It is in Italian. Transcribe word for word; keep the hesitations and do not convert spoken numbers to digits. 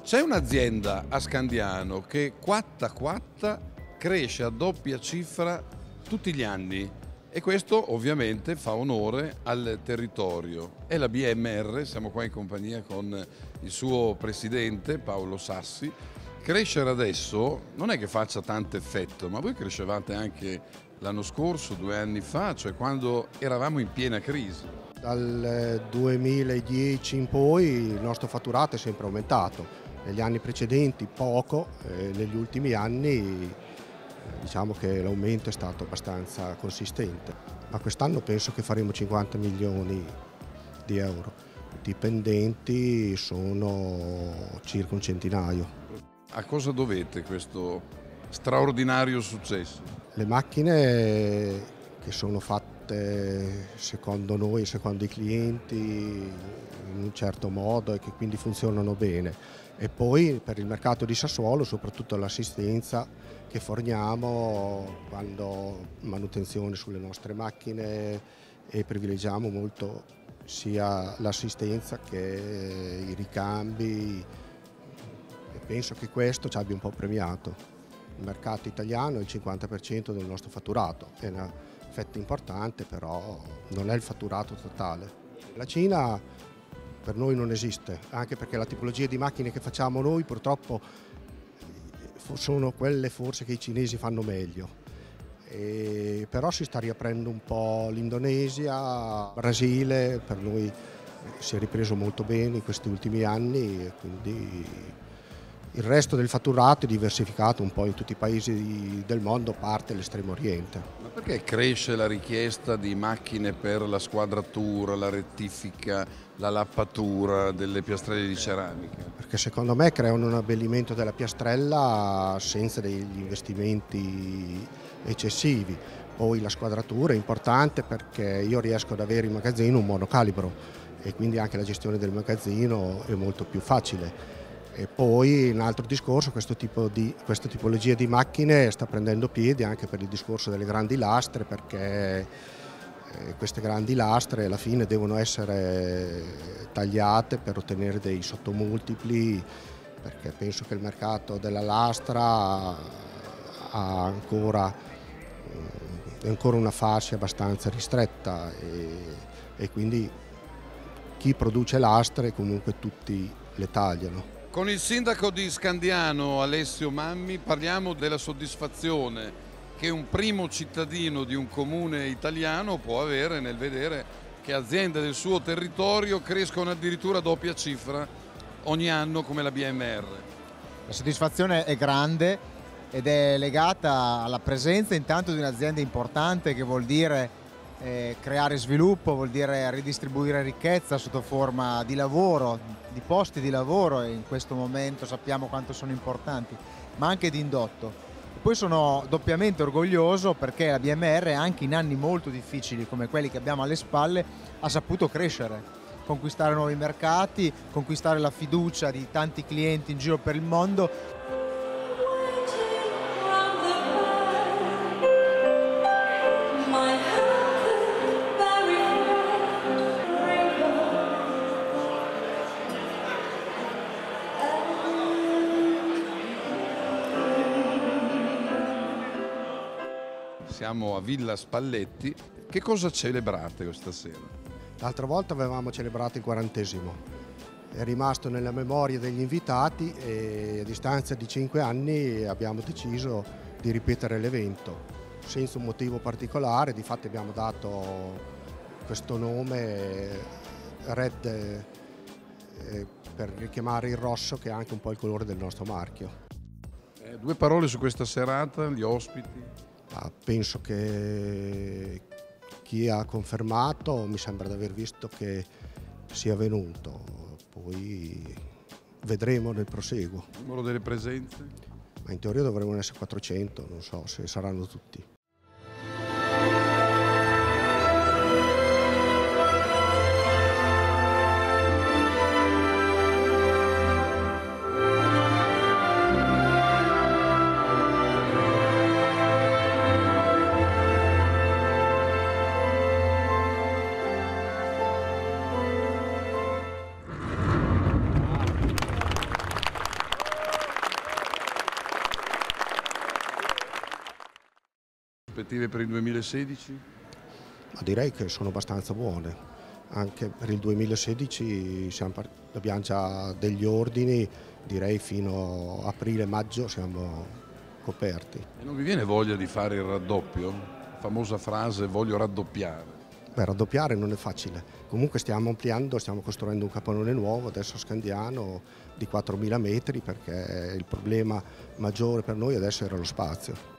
C'è un'azienda a Scandiano che quatta quatta cresce a doppia cifra tutti gli anni e questo ovviamente fa onore al territorio. È la B M R, siamo qua in compagnia con il suo presidente Paolo Sassi. Crescere adesso non è che faccia tanto effetto, ma voi crescevate anche l'anno scorso, due anni fa, cioè quando eravamo in piena crisi. Dal duemiladieci in poi il nostro fatturato è sempre aumentato. Negli anni precedenti poco, eh, negli ultimi anni eh, diciamo che l'aumento è stato abbastanza consistente. Ma quest'anno penso che faremo cinquanta milioni di euro. I dipendenti sono circa un centinaio. A cosa dovete questo straordinario successo? Le macchine che sono fatte secondo noi, secondo i clienti, in un certo modo e che quindi funzionano bene. E poi per il mercato di Sassuolo soprattutto l'assistenza che forniamo quando manutenzione sulle nostre macchine, e privilegiamo molto sia l'assistenza che i ricambi, e penso che questo ci abbia un po' premiato. Il mercato italiano è il cinquanta per cento del nostro fatturato, è una fetta importante, però non è il fatturato totale. La Cina per noi non esiste, anche perché la tipologia di macchine che facciamo noi purtroppo sono quelle forse che i cinesi fanno meglio. E però si sta riaprendo un po' l'Indonesia, Brasile, per noi si è ripreso molto bene in questi ultimi anni e quindi il resto del fatturato è diversificato un po' in tutti i paesi del mondo, a parte l'Estremo Oriente. Ma perché cresce la richiesta di macchine per la squadratura, la rettifica, la lappatura delle piastrelle di ceramica? Perché secondo me creano un abbellimento della piastrella senza degli investimenti eccessivi. Poi la squadratura è importante perché io riesco ad avere in magazzino un monocalibro e quindi anche la gestione del magazzino è molto più facile. E poi un altro discorso, questo tipo di, questa tipologia di macchine sta prendendo piede anche per il discorso delle grandi lastre, perché eh, queste grandi lastre alla fine devono essere tagliate per ottenere dei sottomultipli, perché penso che il mercato della lastra ha ancora, è ancora una fascia abbastanza ristretta e, e quindi chi produce lastre comunque tutti le tagliano. Con il sindaco di Scandiano, Alessio Mammi, parliamo della soddisfazione che un primo cittadino di un comune italiano può avere nel vedere che aziende del suo territorio crescono addirittura a doppia cifra ogni anno come la B M R. La soddisfazione è grande ed è legata alla presenza intanto di un'azienda importante, che vuol dire eh, creare sviluppo, vuol dire ridistribuire ricchezza sotto forma di lavoro, di posti di lavoro, e in questo momento sappiamo quanto sono importanti, ma anche di indotto. E poi sono doppiamente orgoglioso perché la B M R, anche in anni molto difficili come quelli che abbiamo alle spalle, ha saputo crescere, conquistare nuovi mercati, conquistare la fiducia di tanti clienti in giro per il mondo. Siamo a Villa Spalletti. Che cosa celebrate questa sera? L'altra volta avevamo celebrato il quarantesimo, è rimasto nella memoria degli invitati e a distanza di cinque anni abbiamo deciso di ripetere l'evento senza un motivo particolare. Difatti abbiamo dato questo nome Red eh, per richiamare il rosso, che è anche un po' il colore del nostro marchio. Eh, due parole su questa serata, gli ospiti. Ah, penso che chi ha confermato mi sembra di aver visto che sia venuto, poi vedremo nel proseguo. Il numero delle presenze? Ma in teoria dovremmo essere quattrocento, non so se saranno tutti. Prospettive per il duemilasedici? Ma direi che sono abbastanza buone. Anche per il duemilasedici siamo part- abbiamo già degli ordini, direi fino a aprile-maggio siamo coperti. E non vi viene voglia di fare il raddoppio? La famosa frase voglio raddoppiare. Beh, raddoppiare non è facile. Comunque stiamo ampliando, stiamo costruendo un capannone nuovo adesso a Scandiano di quattromila metri, perché il problema maggiore per noi adesso era lo spazio.